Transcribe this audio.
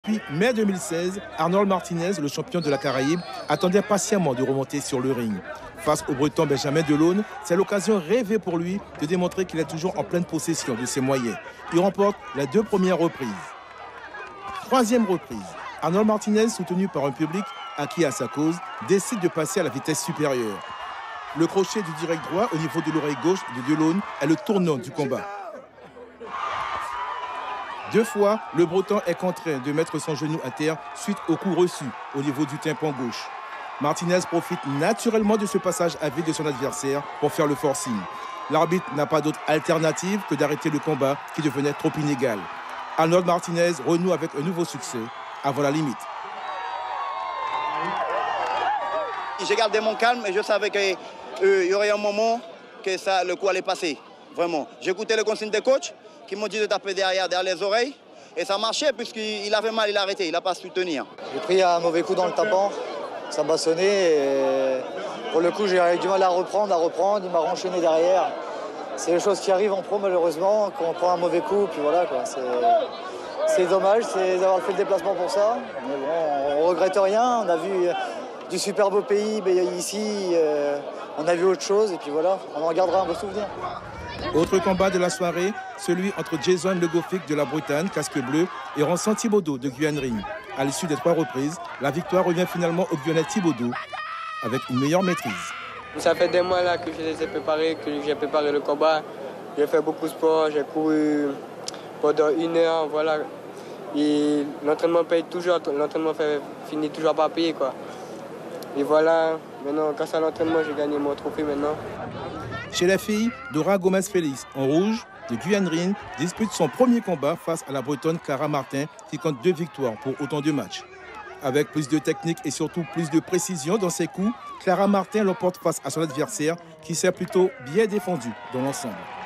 Depuis mai 2016, Arnold Martinez, le champion de la Caraïbe, attendait patiemment de remonter sur le ring. Face au Breton Benjamin Delonne, c'est l'occasion rêvée pour lui de démontrer qu'il est toujours en pleine possession de ses moyens. Il remporte les 2 premières reprises. Troisième reprise, Arnold Martinez, soutenu par un public acquis à sa cause, décide de passer à la vitesse supérieure. Le crochet du direct droit au niveau de l'oreille gauche de Delonne est le tournant du combat. 2 fois, le Breton est contraint de mettre son genou à terre suite au coup reçu au niveau du tympan gauche. Martinez profite naturellement de ce passage à vide de son adversaire pour faire le forcing. L'arbitre n'a pas d'autre alternative que d'arrêter le combat qui devenait trop inégal. Arnold Martinez renoue avec un nouveau succès avant la limite. J'ai gardé mon calme et je savais qu'il y aurait un moment que le coup allait passer. Vraiment. J'écoutais les consignes des coachs qui m'ont dit de taper derrière les oreilles. Et ça marchait puisqu'il avait mal, il a arrêté, il n'a pas su tenir. J'ai pris un mauvais coup dans le tympan, ça m'a sonné. Et pour le coup, j'ai eu du mal à reprendre, il m'a renchaîné derrière. C'est les choses qui arrivent en pro malheureusement, quand on prend un mauvais coup, puis voilà quoi. C'est dommage d'avoir fait le déplacement pour ça. Mais bon, on regrette rien, on a vu du super beau pays, mais ici, on a vu autre chose et puis voilà, on en gardera un beau souvenir. Autre combat de la soirée, celui entre Jason Le Goffin de la Bretagne, casque bleu, et Ronson Thibodeau de Guyane Ring. À l'issue des 3 reprises, la victoire revient finalement au Guyanais Thibodeau avec une meilleure maîtrise. Ça fait des mois là que je les ai préparés, que j'ai préparé le combat. J'ai fait beaucoup de sport, j'ai couru pendant 1 heure, voilà. Et l'entraînement paye toujours, l'entraînement finit toujours par payer quoi. Et voilà, maintenant grâce à l'entraînement, j'ai gagné mon trophée maintenant. Chez les filles, Dora Gomez-Félix, en rouge, de Guyane Ring, dispute son premier combat face à la Bretonne Cara Martin, qui compte 2 victoires pour autant de matchs. Avec plus de technique et surtout plus de précision dans ses coups, Cara Martin l'emporte face à son adversaire, qui s'est plutôt bien défendu dans l'ensemble.